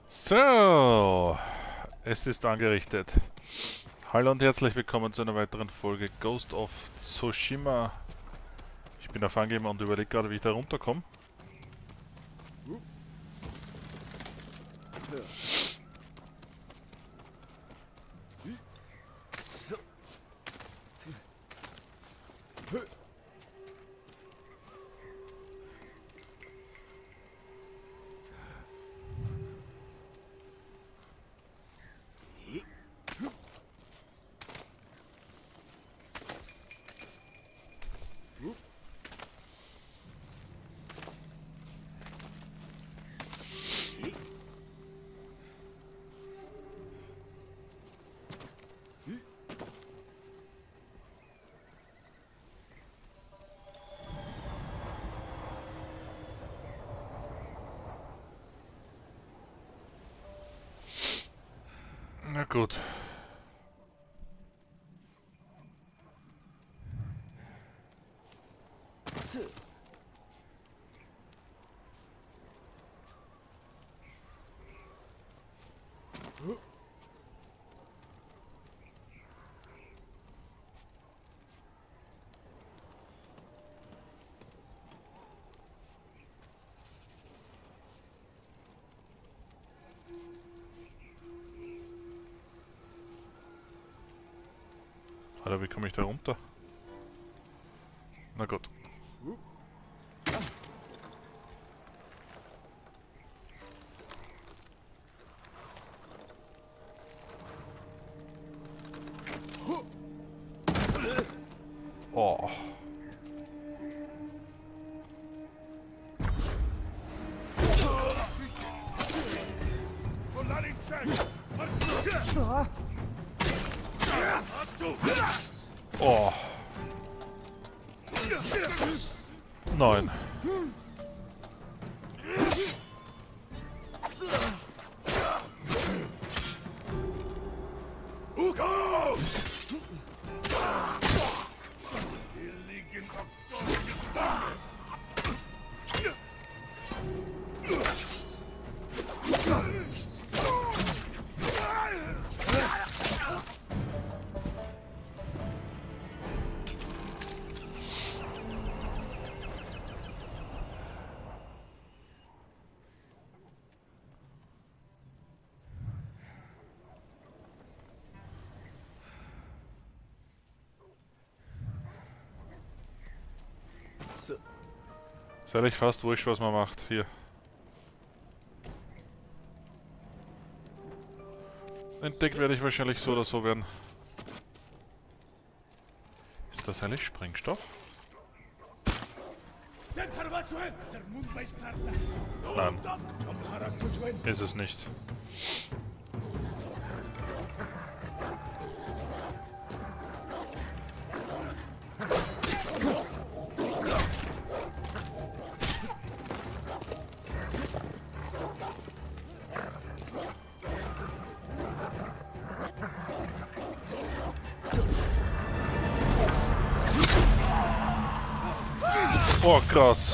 So, es ist angerichtet. Hallo und herzlich willkommen zu einer weiteren Folge Ghost of Tsushima. Ich bin auf Angeber und überlege gerade, wie ich da runterkomme. Na gut. Alter, wie komme ich da runter? Na gut. Oh. Oh. Nein. Ist ehrlich fast wurscht, was man macht. Hier. Entdeckt werde ich wahrscheinlich so oder so werden. Ist das eigentlich Sprengstoff? Nein. Ist es nicht. Oh, krass.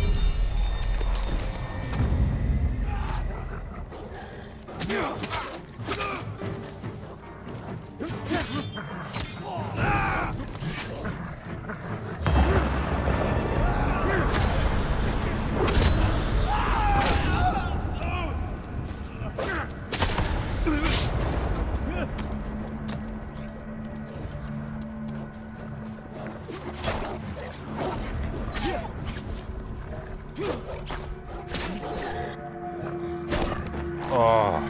Oh.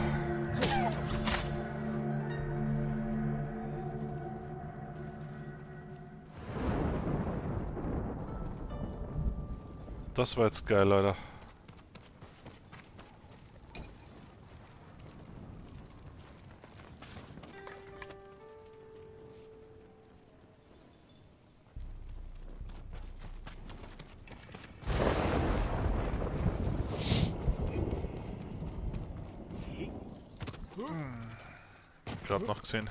Das war jetzt geil, Leute. Gerade noch gesehen.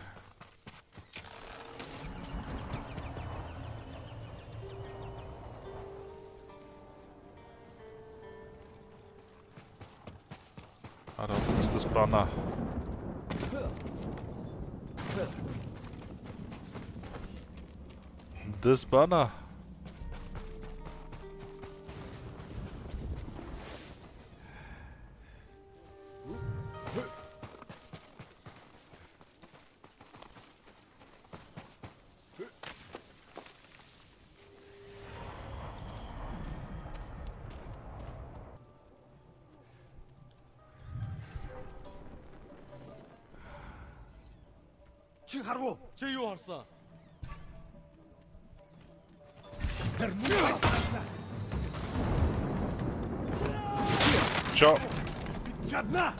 Ah, da unten ist das Banner. Das Banner. чи харгу чи юу харсан? Ciao. Чадна.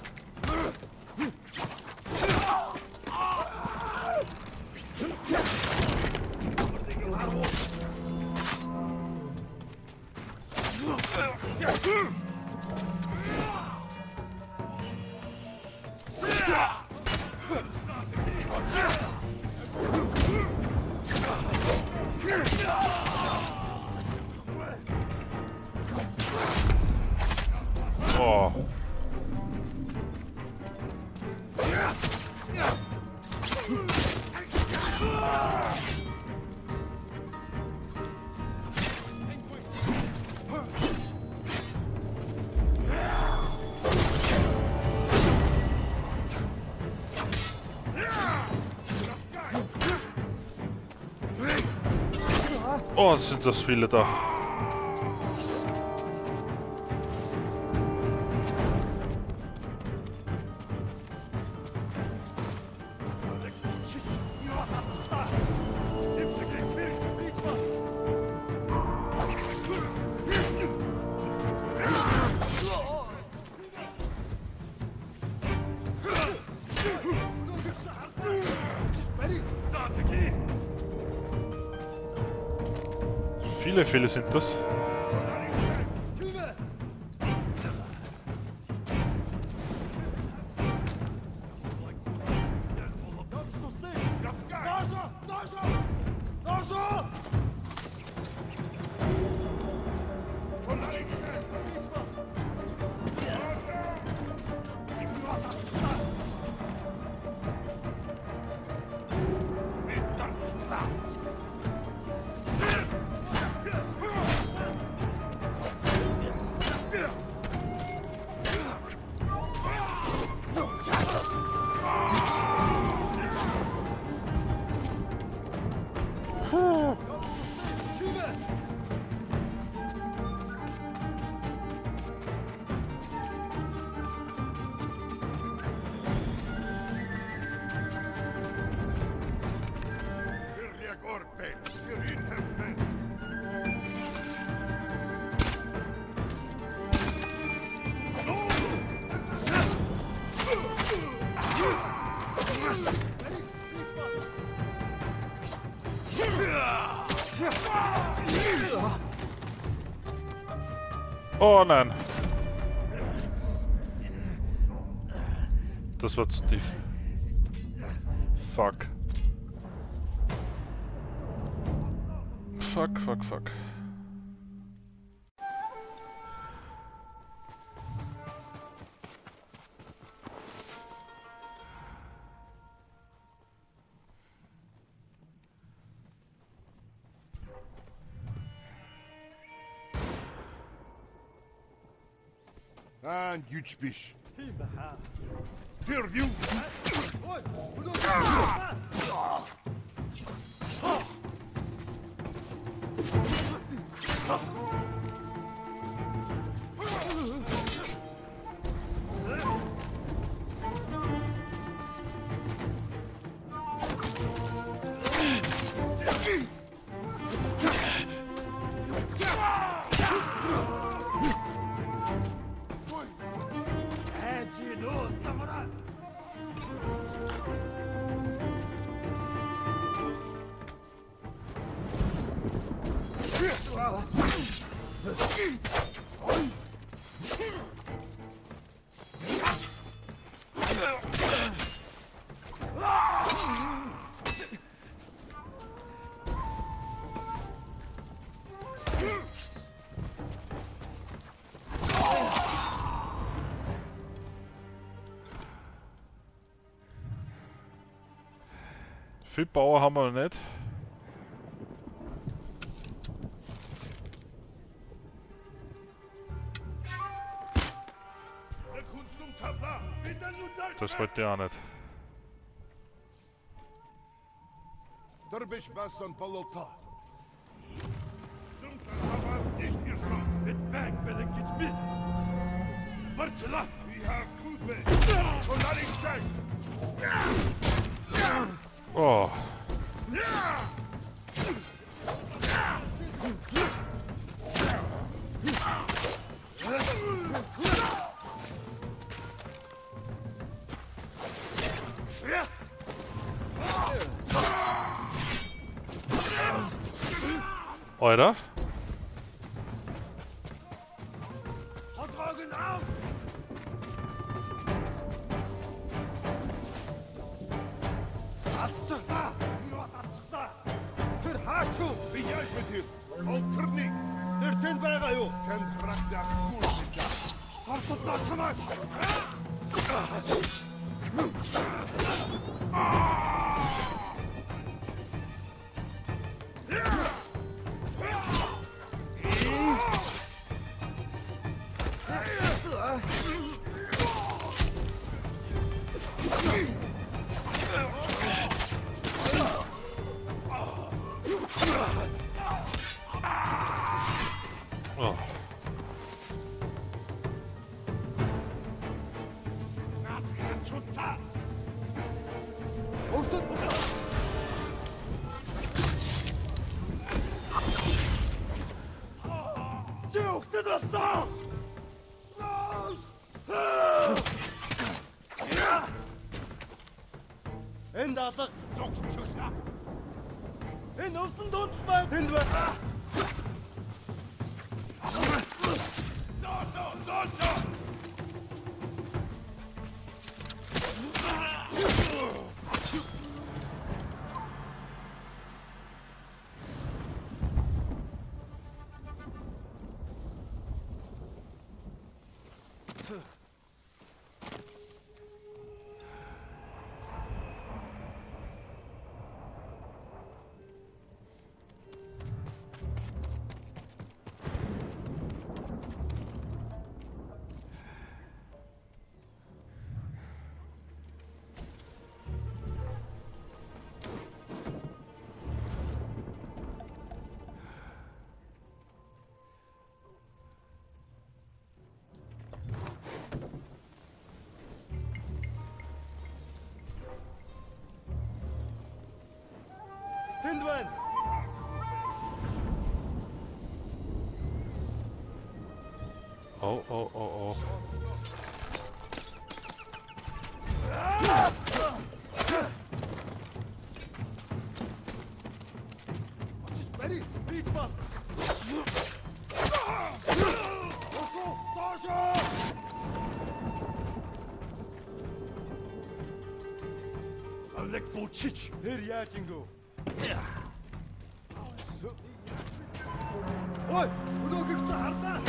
Oh. Oh, sind das viele da. Viele sind das. Oh nein. Das war zu tief. Fuck. Fuck. And you spish. Here you. Viel Power haben wir noch nicht. Das wollte ich auch nicht. Derbisch Basson Palota. Havas nicht gefangen. Mit Berg will ich jetzt mit. Bartela, wir haben Kube. Und dann ich zeig. Oh. Alter. Vertragen auf! Atçıkta! Yuvas atçıkta! Hır haçu! Bir yaş bitir! Oltırni! Nırtın bana yok! Ten bırakta kurşita! Sarsıtla çamak! Oh. Çıktı da sağ! En de atak çok çıksa! En olsun da unutma! En de Hindman! Oh, oh, oh, oh. Beri! Hiç bas! Koşu! Koşu! Alek Bolçiç! Her yer Cingo! Ой! Много их чарда!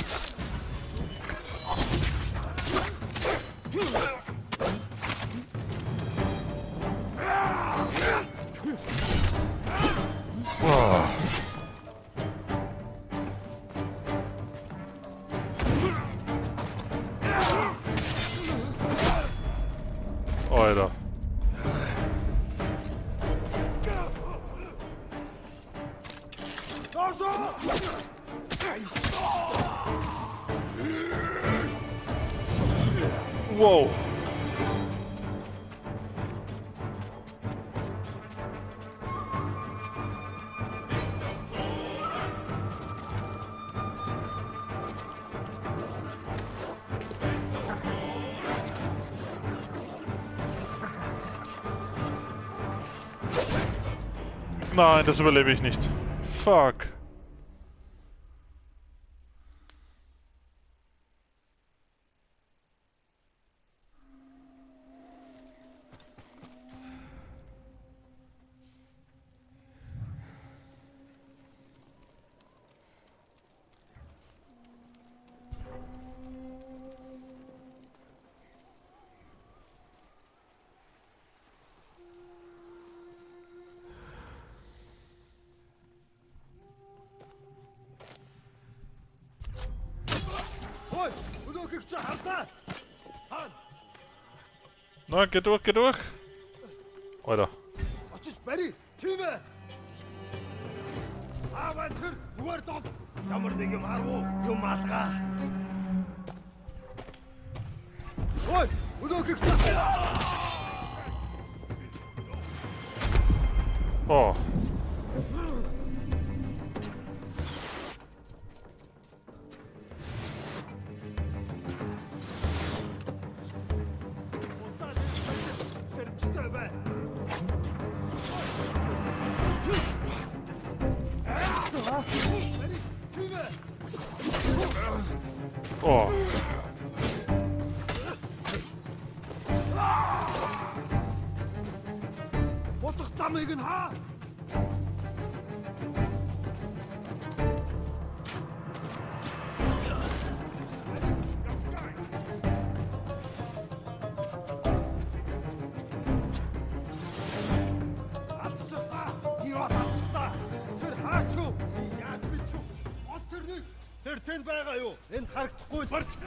Oh. Alter. Wow. Nein, das überlebe ich nicht. Fuck. Na, geh durch, geh durch! Alter. Очиж барь. Тийм ээ. Аваа тэр зүгээр дол. Ямар нэг юм харав уу? Юм алгаа. Ой, өнөөхийг Oh. Сэрэмжтэй бай. Oh. Буцах замыг нь хаа. Алцчихлаа. Юус алцчихлаа. Тэр хаач юу? Яаж мэдв? Ол тэр нэг. Тэр тэнд байгаа юу? Энд харагдахгүй л барч.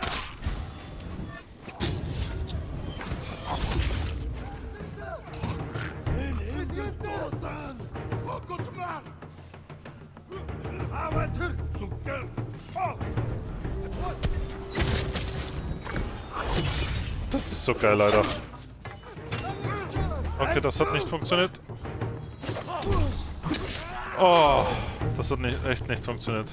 Das ist so geil, Alter. Okay, das hat nicht funktioniert. Oh, das hat nicht, echt nicht funktioniert.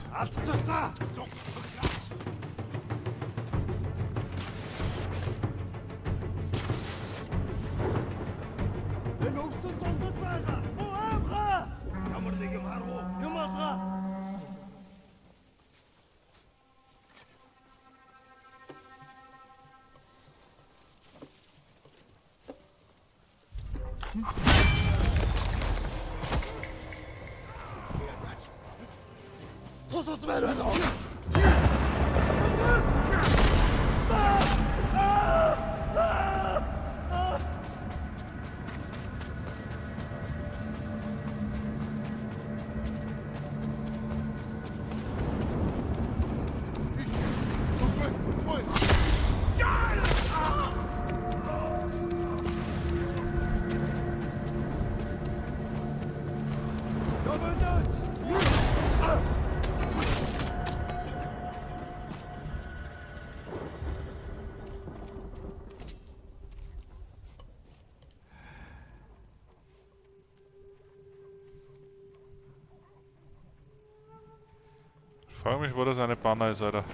Ich frage mich, wo das eine Banner ist, Alter.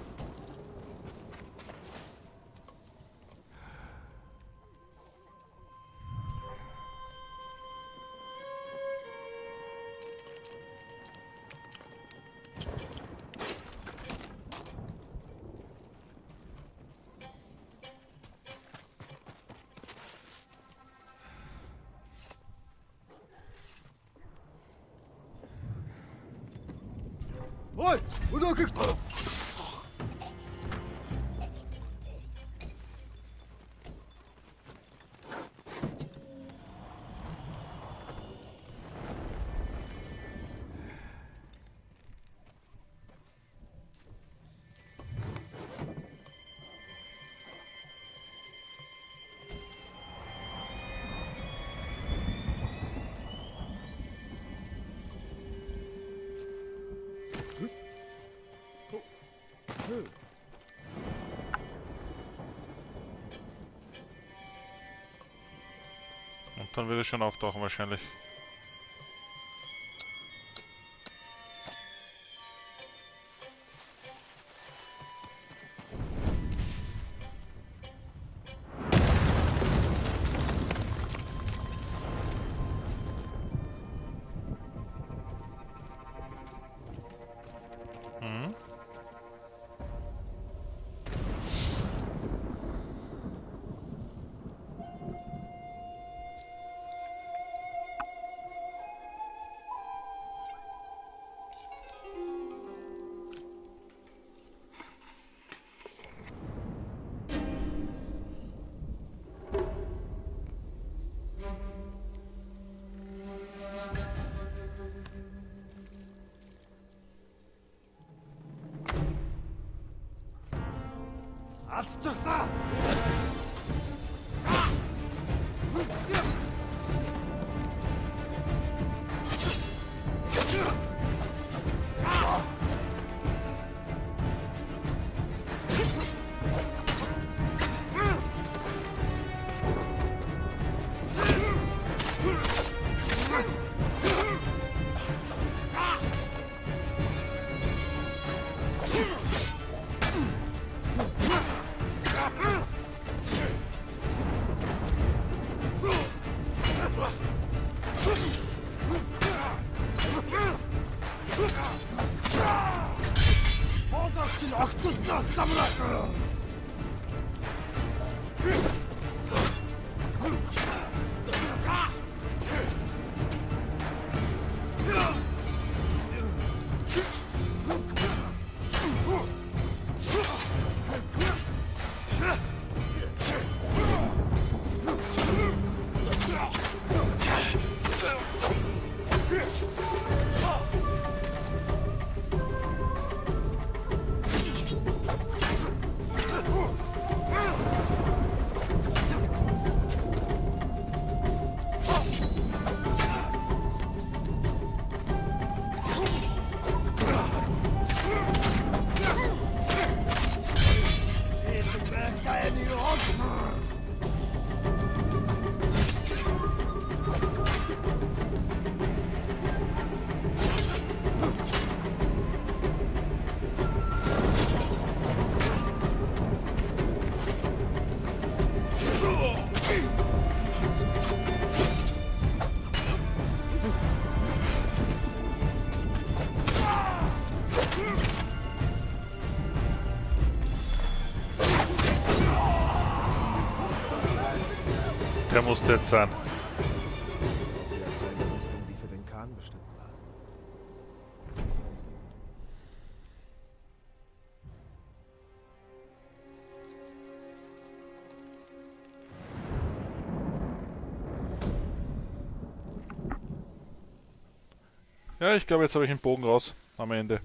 Ой, өнөөхийг Und dann wird es schon auftauchen wahrscheinlich. Mhm. Алдчихлаа. Хоолойч нь огтлноос самраа. Der musste jetzt sein. Das wäre Teil der Rüstung, die für den Khan bestimmt war. Ja, ich glaube, jetzt habe ich den Bogen raus am Ende.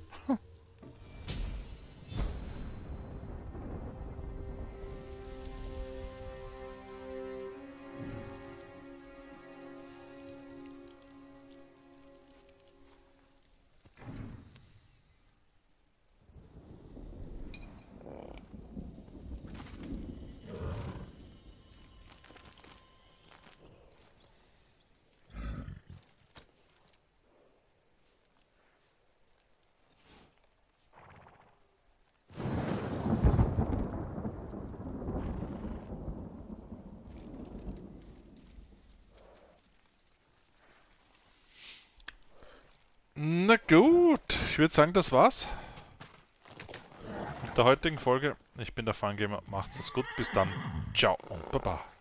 Na gut, ich würde sagen, das war's mit der heutigen Folge. Ich bin der Fangamer, macht's es gut, bis dann, ciao und baba.